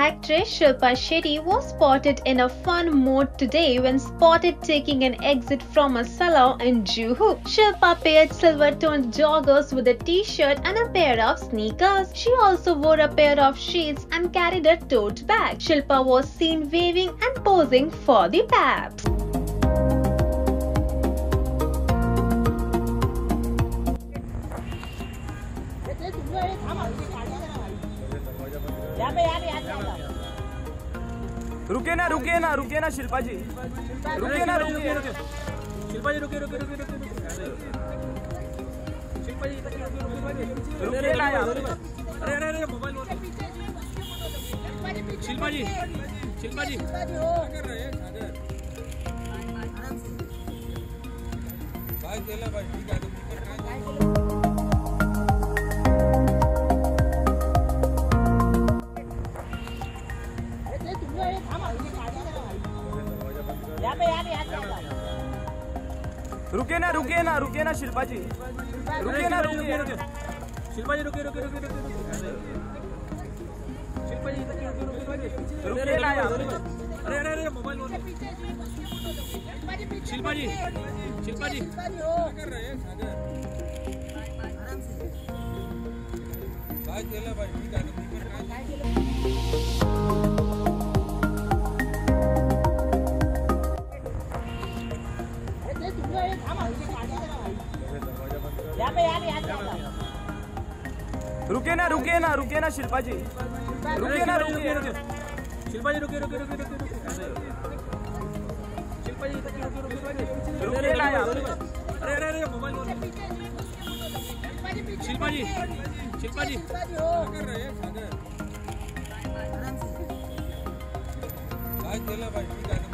Actress Shilpa Shetty was spotted in a fun mode today when spotted taking an exit from a salon in Juhu. Shilpa paired silver-toned joggers with a t-shirt and a pair of sneakers. She also wore a pair of shades and carried a tote bag. Shilpa was seen waving and posing for the paps. रुके ना शिल्पा जी, रुके ना शिल्पा जी, रुके शिल्पा जी, रुके ना यार, अरे mobile Shilpa जी कर रहे हैं भाई चला भाई ठीक है। रुके ना शिल्पा जी, रुके शिल्पा जी, रुके शिल्पा जी, रुके ना यार, अरे मोबाइल शिल्पा जी कर रहे हैं भाई चला भाई ठीक है। रुके ना शिल्पा जी, रुके शिल्पा जी, रुके शिल्पा जी, रुके ना यार, अरे मोबाइल शिल्पा जी कर रहे हैं भाई चला भाई ठीक है।